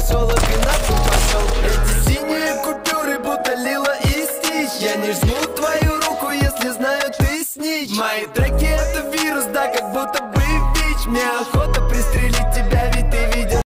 поселок и на ту пошел. Эти синие купюры будто лила и стич. Я не жму твою руку, если знаю ты снич. Мои треки это вирус, да, как будто бы ВИЧ. Мне охота пристрелить